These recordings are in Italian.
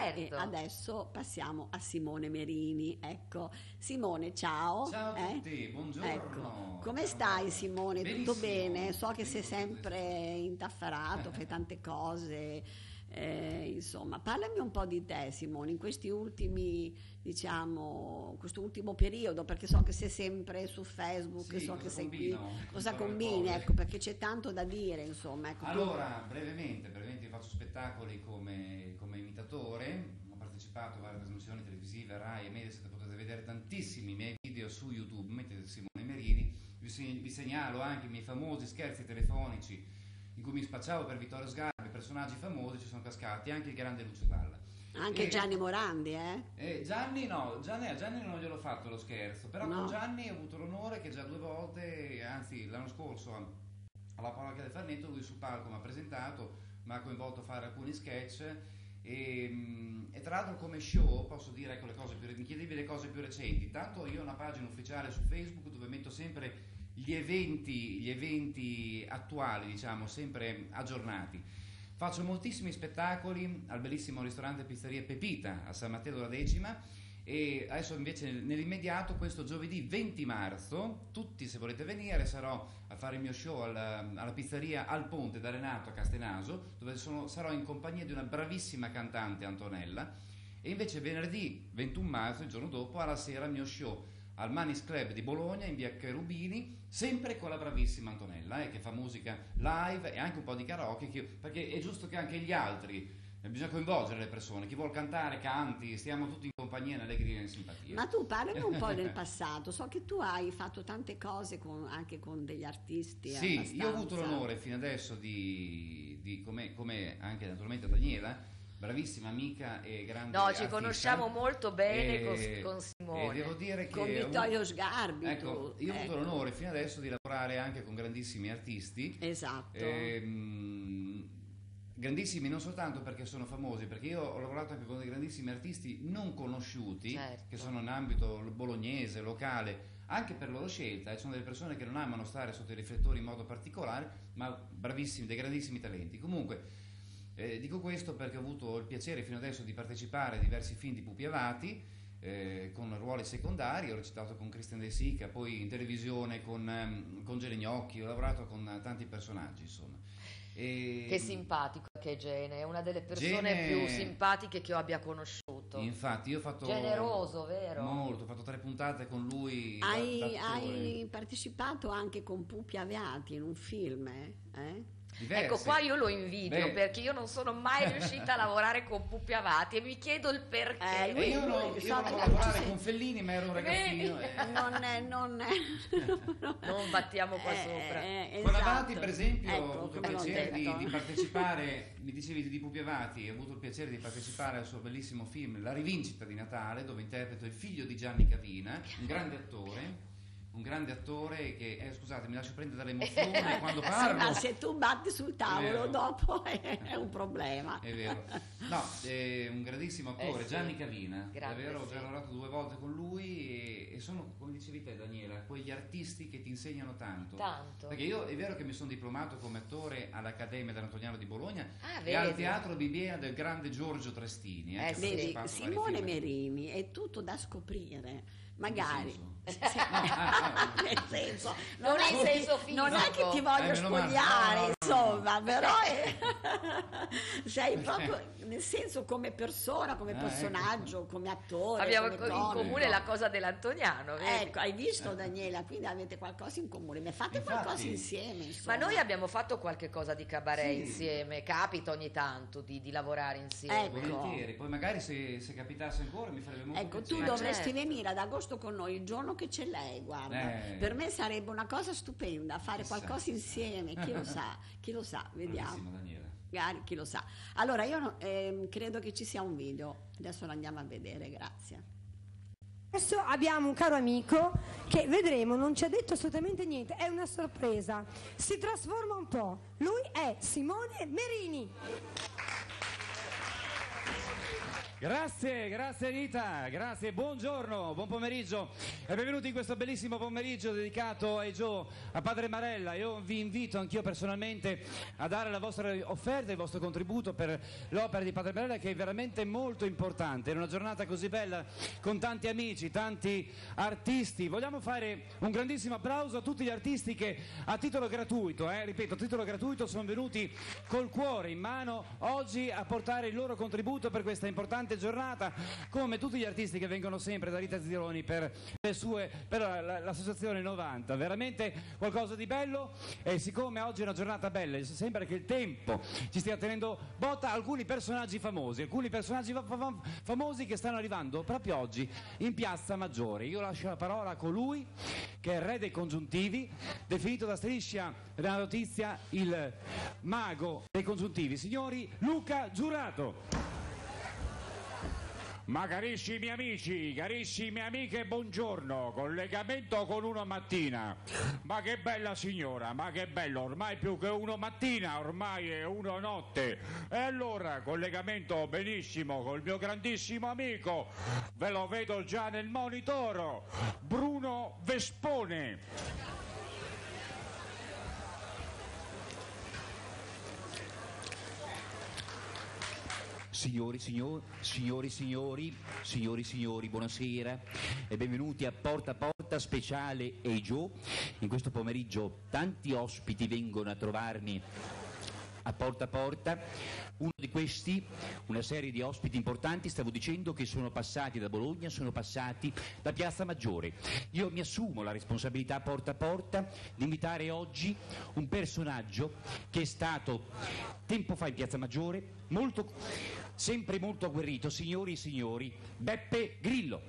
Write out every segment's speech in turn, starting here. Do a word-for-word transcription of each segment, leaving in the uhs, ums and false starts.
certo. E adesso passiamo a Simone Merini. Ecco, Simone, ciao. Ciao a eh? tutti, buongiorno. Ecco. Come Ciao. stai Simone? Benissimo. Tutto bene? So che sei Benissimo. sempre intaffarato, fai tante cose. Eh, insomma, parlami un po' di te Simone, in questi ultimi, diciamo, questo ultimo periodo, perché so che sei sempre su Facebook, Sì, so cosa che sei combino? qui, cosa Ancora le combini, cose. ecco, perché c'è tanto da dire, insomma. Ecco, tu- Allora, brevemente, brevemente io faccio spettacoli come, come imitatore, ho partecipato a varie trasmissioni televisive, Rai e Mediaset, potete vedere tantissimi miei video su YouTube, mettete Simone Merini, vi, se- vi segnalo anche i miei famosi scherzi telefonici in cui mi spacciavo per Vittorio Sgarbi, personaggi famosi ci sono cascati, anche il grande Lucio Dalla. anche E- Gianni Morandi, eh? Eh, Gianni no, Gianni, a Gianni non gliel'ho fatto lo scherzo, però No. con Gianni ho avuto l'onore che già due volte, anzi l'anno scorso alla Parrocchia del Farneto, lui sul palco mi ha presentato, mi ha coinvolto a fare alcuni sketch e, mm, e tra l'altro come show posso dire, ecco, le cose più, mi chiedevi le cose più recenti, tanto io ho una pagina ufficiale su Facebook dove metto sempre gli eventi, gli eventi attuali, diciamo, sempre aggiornati. Faccio moltissimi spettacoli al bellissimo ristorante e pizzeria Pepita a San Matteo della Decima e adesso invece nell'immediato questo giovedì venti marzo, tutti se volete venire, sarò a fare il mio show alla, alla pizzeria Al Ponte da Renato a Castenaso, dove sono, sarò in compagnia di una bravissima cantante, Antonella, e invece venerdì ventuno marzo, il giorno dopo, alla sera il mio show al Manis Club di Bologna in via Cherubini, sempre con la bravissima Antonella, eh, che fa musica live e anche un po' di karaoke, che- perché è giusto che anche gli altri, eh, bisogna coinvolgere le persone, chi vuol cantare canti, stiamo tutti in compagnia, in allegria e in simpatia. Ma tu parlami un po' del passato, so che tu hai fatto tante cose con- anche con degli artisti. Sì, io ho avuto abbastanza- l'onore fino adesso di, di come, come anche naturalmente Daniela, bravissima amica e grande No, ci artista, conosciamo molto bene e- con, con Simone. E devo dire che Con ho avuto- Vittorio Sgarbi. Ecco, tu, io ho avuto ecco. l'onore fino adesso di lavorare anche con grandissimi artisti. Esatto. Ehm, grandissimi non soltanto perché sono famosi, perché io ho lavorato anche con dei grandissimi artisti non conosciuti, Certo. che sono in ambito bolognese, locale, anche per loro scelta, e sono delle persone che non amano stare sotto i riflettori in modo particolare, ma bravissimi, dei grandissimi talenti. Comunque, eh, dico questo perché ho avuto il piacere fino adesso di partecipare a diversi film di Pupi Avati, eh, con ruoli secondari, ho recitato con Christian De Sica, poi in televisione con, ehm, con Gene Gnocchi, ho lavorato con eh, tanti personaggi, insomma. E, Che simpatico che è Gene, è una delle persone Gene- più simpatiche che io abbia conosciuto. Infatti, io ho fatto Generoso, vero? molto, ho fatto tre puntate con lui. da- Hai, d'attore. hai partecipato anche con Pupi Avati in un film, eh? Eh? Diversi. Ecco, qua io lo invidio Beh. perché io non sono mai riuscita a lavorare con Pupi Avati e mi chiedo il perché. Eh, E lui- io non, lui- io so non che volevo non ci lavorare sei- con Fellini, ma ero un ragazzino. e- Non è, non è, Non battiamo qua Eh, sopra. eh, Con esatto. Avati, per esempio, Ecco, ho avuto il come l'ho piacere di, detto. di partecipare, mi dicevi di Pupi Avati, ho avuto il piacere di partecipare al suo bellissimo film La rivincita di Natale, dove interpreto il figlio di Gianni Cavina, un grande attore, un grande attore che, eh, scusate, mi lascio prendere dall'emozione quando Sì, parlo. ma se tu batti sul tavolo vero. dopo è, è un problema. È vero, no, è un grandissimo attore, Eh sì. Gianni Cavina, Grande, davvero ho sì. già lavorato due volte con lui e, e sono, come dicevi te Daniela, quegli artisti che ti insegnano tanto. Tanto. Perché io è vero che mi sono diplomato come attore all'Accademia dell'Antoniano di Bologna Ah, e al vedi. Teatro Bibiena del grande Giorgio Trestini. Eh, Eh, che ha sì. Vedi, partecipato a vari Simone film. Merini è tutto da scoprire. In che Magari senso? Sì, nel senso, Non è in che senso ti- non è che fisico. ti voglio Eh, meno male. spogliare, No, no, no, insomma, però è- sei proprio nel senso come persona, come Ah, personaggio, come attore. Abbiamo come in comico. comune la cosa dell'Antoniano, vedi? Ecco, hai visto Daniela, quindi avete qualcosa in comune, ma fate Infatti. qualcosa insieme, Ma insomma. noi abbiamo fatto qualche cosa di cabaret Sì. insieme, capita ogni tanto di, di lavorare insieme. Ecco. Volentieri, poi magari se, se capitasse ancora mi farebbe molto Ecco, tu piacere. dovresti certo. venire ad agosto con noi il giorno che c'è lei, guarda. Eh. Per me sarebbe una cosa stupenda fare Chissà. qualcosa insieme, chi lo sa, chi lo sa, vediamo. Bravissima Daniela. Magari, chi lo sa. Allora, io no- ehm, credo che ci sia un video, adesso lo andiamo a vedere, grazie. Adesso abbiamo un caro amico che vedremo, non ci ha detto assolutamente niente, è una sorpresa. Si trasforma un po'. Lui è Simone Merini. Grazie, grazie Rita, grazie, buongiorno, buon pomeriggio e benvenuti in questo bellissimo pomeriggio dedicato ai Joe, a Padre Marella. Io vi invito anch'io personalmente a dare la vostra offerta, il vostro contributo per l'opera di Padre Marella, che è veramente molto importante. In una giornata così bella, con tanti amici, tanti artisti, vogliamo fare un grandissimo applauso a tutti gli artisti che a titolo gratuito, eh, ripeto, a titolo gratuito sono venuti col cuore in mano oggi a portare il loro contributo per questa importante giornata, come tutti gli artisti che vengono sempre da Rita Zironi per le sue, per l'associazione novanta, veramente qualcosa di bello. E siccome oggi è una giornata bella, sembra che il tempo ci stia tenendo botta, alcuni personaggi famosi, alcuni personaggi fa- fa- famosi che stanno arrivando proprio oggi in Piazza Maggiore. Io lascio la parola a colui che è il re dei congiuntivi, definito da Striscia della Notizia il mago dei congiuntivi, signori Luca Giurato. Ma carissimi amici, carissime amiche, buongiorno, collegamento con Uno Mattina. Ma che bella signora, ma che bello, ormai più che Uno Mattina, ormai è Uno Notte. E allora, collegamento benissimo col mio grandissimo amico, ve lo vedo già nel monitoro, Bruno Vespone. Signori, signori, signori, signori, signori, signori, buonasera e benvenuti a Porta a Porta speciale Hey Joe. In questo pomeriggio tanti ospiti vengono a trovarmi a Porta a Porta. Uno di questi, una serie di ospiti importanti, stavo dicendo, che sono passati da Bologna, sono passati da Piazza Maggiore. Io mi assumo la responsabilità Porta a Porta di invitare oggi un personaggio che è stato tempo fa in Piazza Maggiore, molto, sempre molto agguerrito, signori e signori, Beppe Grillo.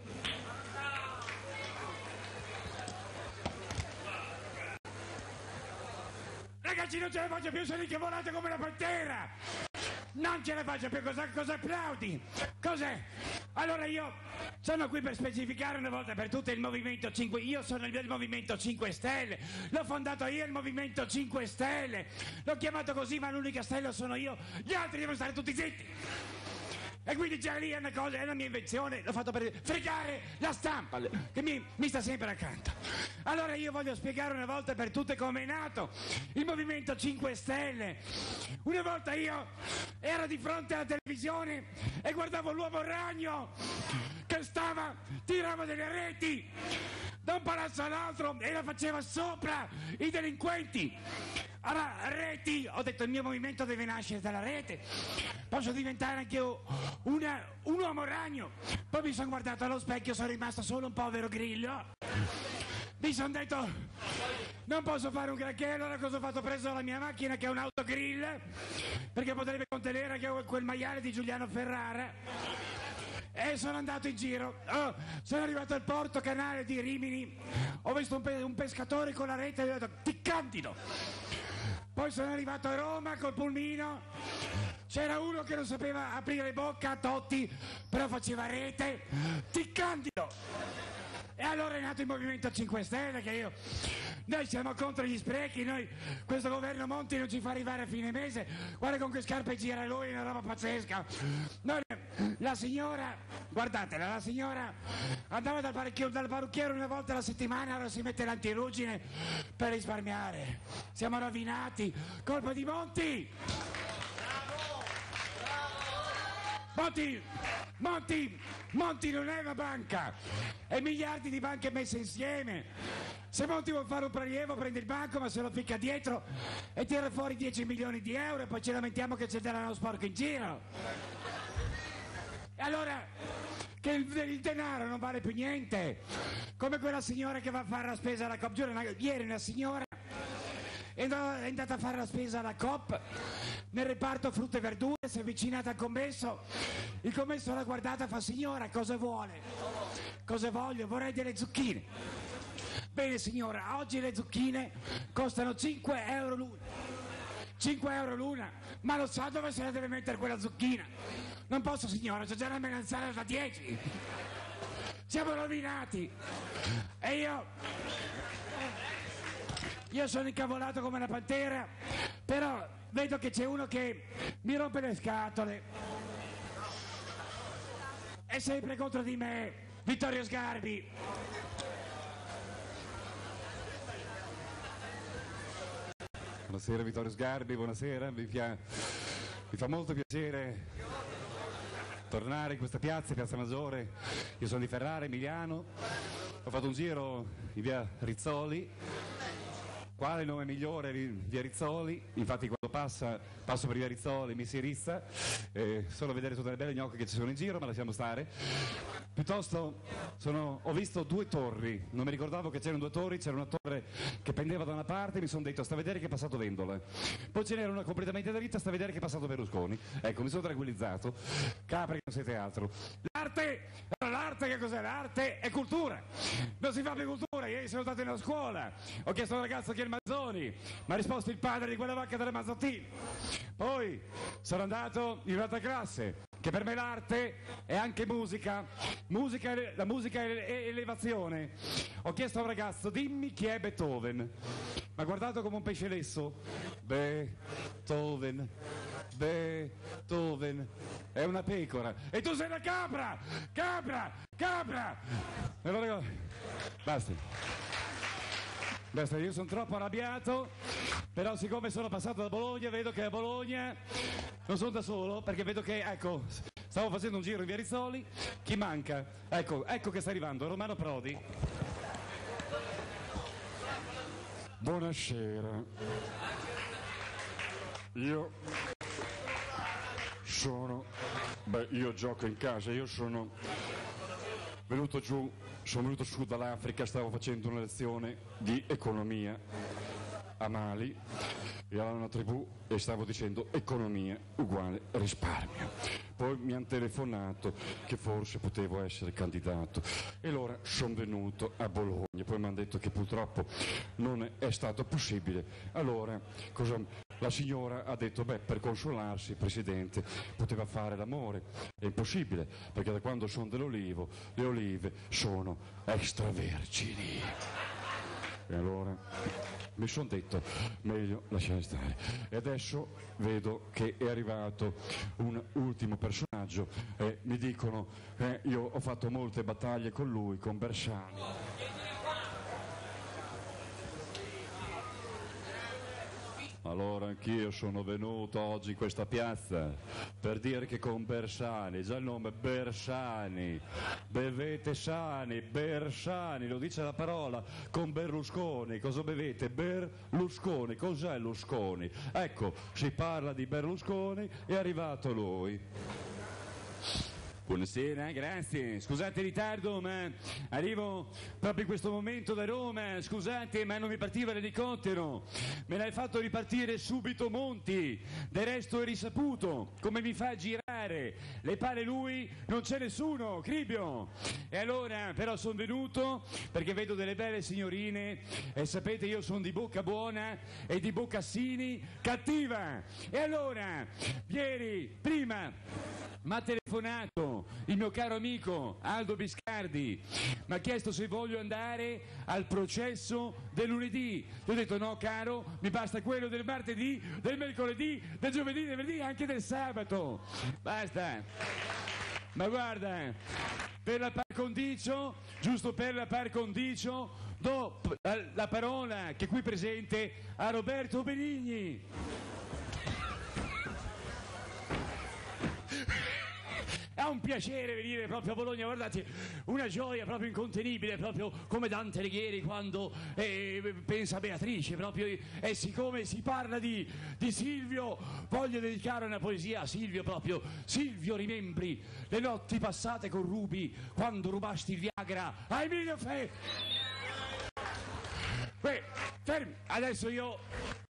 Ragazzi, non ce la faccio più, sono incavolato come una pantera! Non ce la faccio più, cosa, cosa applaudi? Cos'è? Allora io sono qui per specificare una volta per tutte il Movimento cinque, io sono il del Movimento cinque Stelle, l'ho fondato io il Movimento cinque Stelle, l'ho chiamato così, ma l'unica stella sono io, gli altri devono stare tutti zitti! E quindi già lì è una cosa, è una mia invenzione, l'ho fatto per fregare la stampa, che mi, mi sta sempre accanto. Allora io voglio spiegare una volta per tutte come è nato il Movimento cinque Stelle. Una volta io ero di fronte alla televisione e guardavo l'uomo ragno che stava, tirava delle reti da un palazzo all'altro e la faceva sopra i delinquenti. Allora, reti, ho detto il mio movimento deve nascere dalla rete, posso diventare anche io una, un uomo ragno. Poi mi sono guardato allo specchio, sono rimasto solo un povero grillo, mi sono detto non posso fare un granché, allora cosa ho fatto? Ho preso la mia macchina che è un autogrill, perché potrebbe contenere anche quel maiale di Giuliano Ferrara, e sono andato in giro. Oh, sono arrivato al porto canale di Rimini, ho visto un, pe- un pescatore con la rete e ho detto ti candido. Poi sono arrivato a Roma col pulmino, c'era uno che non sapeva aprire bocca, Totti, però faceva rete, ti candido. E allora è nato il Movimento cinque Stelle, che io, noi siamo contro gli sprechi, noi, questo governo Monti non ci fa arrivare a fine mese, guarda con che scarpe gira lui, è una roba pazzesca. Noi, la signora, guardatela, la signora andava dal parrucchiere, dal parrucchiere una volta alla settimana, ora si mette l'antirugine per risparmiare. Siamo rovinati, colpa di Monti! Monti, Monti, Monti non è una banca, è miliardi di banche messe insieme. Se Monti vuole fare un prelievo prende il banco, ma se lo ficca dietro e tira fuori dieci milioni di euro e poi ci lamentiamo che c'è denaro sporco in giro. E allora che il, il denaro non vale più niente, come quella signora che va a fare la spesa alla Coop. Giuro, ieri una signora è andata a fare la spesa alla Coop nel reparto frutta e verdure, si è avvicinata al commesso, il commesso l'ha guardata e fa: signora, cosa vuole? Cosa voglio? Vorrei delle zucchine. Bene signora, oggi le zucchine costano cinque euro l'una. cinque euro l'una, ma lo sa dove se la deve mettere quella zucchina? Non posso signora, c'è già una melanzana da dieci. Siamo rovinati. E io io sono incavolato come una pantera, però vedo che c'è uno che mi rompe le scatole. è sempre contro di me, Vittorio Sgarbi. Buonasera Vittorio Sgarbi, buonasera, mi, pia... mi fa molto piacere tornare in questa piazza, Piazza Maggiore. Io sono di Ferrara, Emiliano, ho fatto un giro in via Rizzoli. Quale nome migliore di via Rizzoli? Infatti quando passa, passo per via Rizzoli mi si rizza, eh, solo a vedere tutte le belle gnocche che ci sono in giro, ma lasciamo stare. Piuttosto sono, ho visto due torri, non mi ricordavo che c'erano due torri, c'era una torre che pendeva da una parte e mi sono detto sta a vedere che è passato Vendola. Poi ce n'era una completamente dritta, sta a vedere che è passato Berlusconi. Ecco, mi sono tranquillizzato. Capri che non siete altro. L'arte, l'arte che cos'è? L'arte è cultura. Non si fa più cultura, ieri sono stato nella scuola, ho chiesto a un ragazzo chi è il Mazzoni, mi ha risposto il padre di quella vacca delle Mazzottine. Poi sono andato in un'altra classe, che per me l'arte è anche musica, musica è, la musica è elevazione. Ho chiesto a un ragazzo, dimmi chi è Beethoven. Mi ha guardato come un pesce lesso. Beethoven, Beethoven, è una pecora. E tu sei una capra, capra, capra. E allora, basta. Basta, io sono troppo arrabbiato, però siccome sono passato da Bologna, vedo che a Bologna non sono da solo, perché vedo che, ecco, stavo facendo un giro in via Rizzoli, chi manca? Ecco, ecco che sta arrivando, Romano Prodi. Buonasera, io sono, beh, io gioco in casa, io sono venuto giù, sono venuto su dall'Africa, stavo facendo una lezione di economia a Mali e alla una tribù e stavo dicendo economia uguale risparmio. Poi mi hanno telefonato che forse potevo essere candidato e allora sono venuto a Bologna, poi mi hanno detto che purtroppo non è stato possibile. Allora cosa... La signora ha detto, beh, per consolarsi il presidente poteva fare l'amore. È impossibile, perché da quando sono dell'olivo, le olive sono extravergini. E allora mi sono detto, meglio lasciare stare. E adesso vedo che è arrivato un ultimo personaggio e mi dicono, eh, io ho fatto molte battaglie con lui, con Bersani. Allora anch'io sono venuto oggi in questa piazza per dire che con Bersani, già il nome Bersani, bevete sani, Bersani, lo dice la parola, con Berlusconi, cosa bevete? Berlusconi, cos'è Lusconi? Ecco, si parla di Berlusconi, è arrivato lui. Buonasera, grazie. Scusate il ritardo, ma arrivo proprio in questo momento da Roma. Scusate, ma non mi partiva l'elicottero. Me l'hai fatto ripartire subito Monti. Del resto è risaputo. Come mi fa a girare? Le pare lui? Non c'è nessuno, Cribio. E allora, però sono venuto perché vedo delle belle signorine e sapete io sono di bocca buona e di Boccassini cattiva. E allora, ieri, prima... mi ha telefonato il mio caro amico Aldo Biscardi, mi ha chiesto se voglio andare al processo del lunedì. Gli ho detto no caro, mi basta quello del martedì, del mercoledì, del giovedì, del venerdì e anche del sabato. Basta. Ma guarda, per la par condicio, giusto per la par condicio, do la, la parola che è qui presente a Roberto Benigni. È un piacere venire proprio a Bologna, guardate, una gioia proprio incontenibile, proprio come Dante Alighieri quando eh, pensa a Beatrice, proprio, e siccome si parla di, di Silvio, voglio dedicare una poesia a Silvio proprio. Silvio, rimembri le notti passate con Rubi, quando rubasti il Viagra a Emilio Fe. Beh, fermi, adesso io